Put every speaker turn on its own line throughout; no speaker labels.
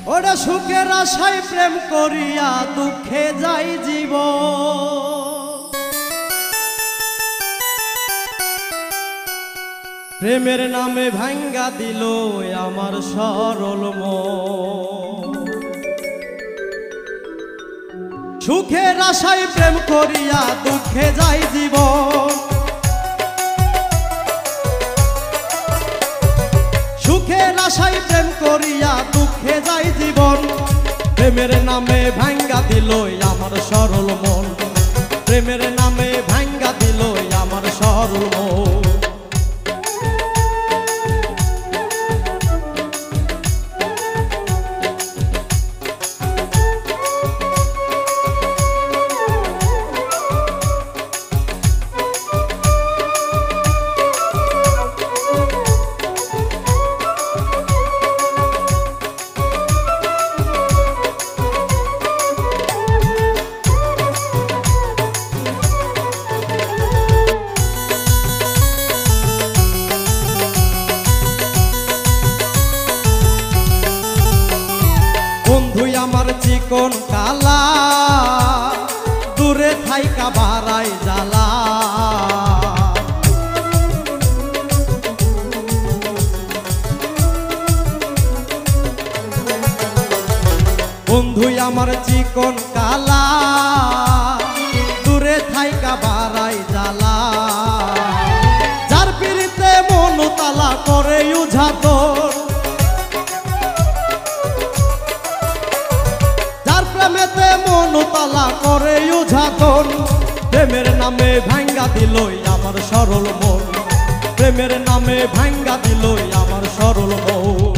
ওরা সুখের আশায় প্রেম করিয়া দুঃখে যাই জীবন। প্রেমের নামে ভাঙ্গা দিল আমার সরল মন। সুখের আশায় প্রেম করিয়া দুঃখে যাই জীবন। সুখের আশায় প্রেম করিয়া দুঃখে যাই জীবন। প্রেমের নামে ভাঙ্গা দিল আমার সরল মন। প্রেমের নামে ভাঙ্গা দিল আমার সরল মন। বন্ধুই আমার চিকন কালা দূরে থাইকা বাড়াই জ্বালা। বন্ধুই আমার চিকন কালা দূরে থাইকা বাড়াই জ্বালা। যার পিড়িতে মন তালা করে উঝাতন। প্রেমেতে মন তালা করে উঝাতন। প্রেমের নামে ভাঙ্গা দিল আমার সরল মন। প্রেমের নামে ভাঙ্গা দিল আমার সরল মন।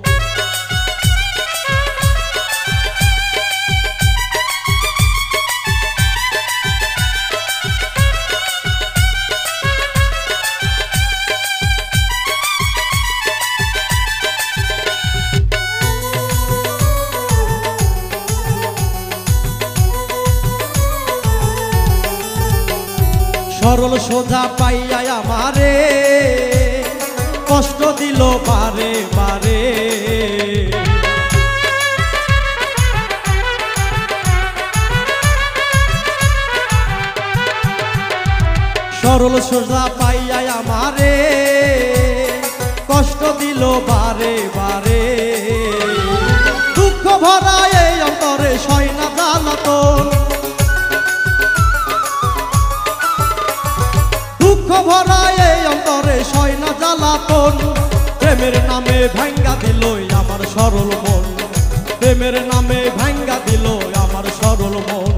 সরল সোজা পাইয়া আমারে কষ্ট দিল বারে বারে। সরল সোজা পাইয়া আমারে কষ্ট দিল বারে বারে। দুঃখ ভরা এই অন্তরে সয় না জ্বালাতন। দুঃখ ভরা এই অন্তরে সয় না জ্বালাতন। প্রেমের নামে ভাঙ্গা দিল আমার সরল মন। প্রেমের নামে ভাঙ্গা দিল আমার সরল মন।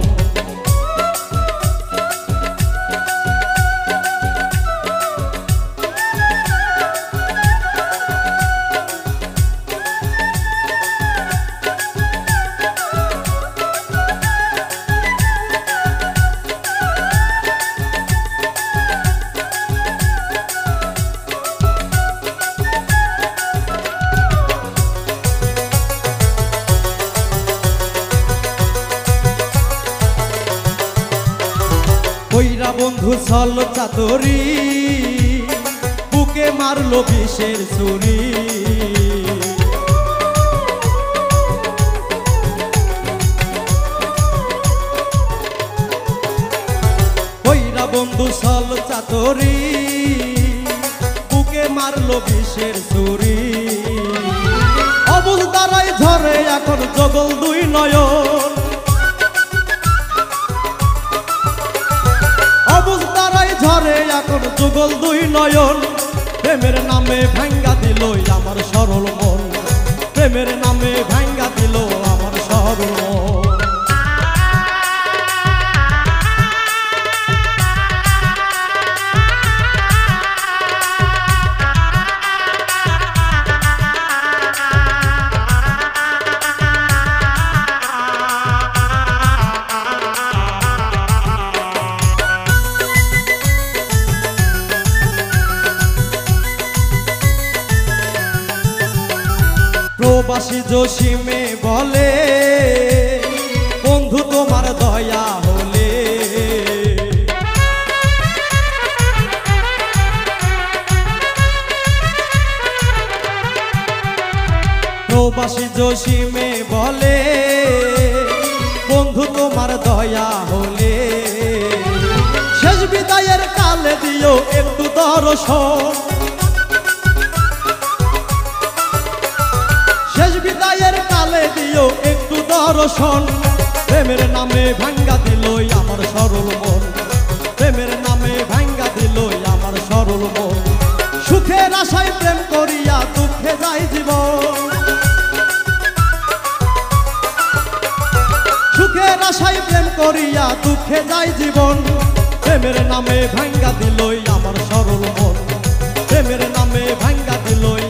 কইরা বন্ধু ছল চাতুরি বুকে মারলো বিষের ছুরি। কইরা বন্ধু ছল চাতুরি বুকে মারলো বিষের ছুরি। অবুল দ্বারাই ঝরে এখন জগল দুই নয়ন। ঝরে এখন যুগল দুই নয়ন। প্রেমের নামে ভাঙ্গা দিল আমার সরল মন। প্রেমের নামে ভাঙ্গা দিল আমার সরল মন। প্রবাসী জসিমে বলে বন্ধু তোমার দয়া হলে। প্রবাসী জসিমে বলে বন্ধু তোমার দয়া হলে শেষ বিদায়ের কালে দিও একটু দর্শন শেষ বিদায়ের কালে দিও একটু দর্শন প্রেমের নামে ভাঙ্গা দিল আমার সরল মন প্রেমের নামে ভাঙ্গা দিল আমার সরল মন সুখের আশায় প্রেম করিয়া দুঃখে যায় জীবন সুখের আশায় প্রেম করিয়া দুঃখে যায় জীবন প্রেমের নামে ভাঙ্গা দিল আমার সরল মন প্রেমের নামে ভাঙ্গা দিল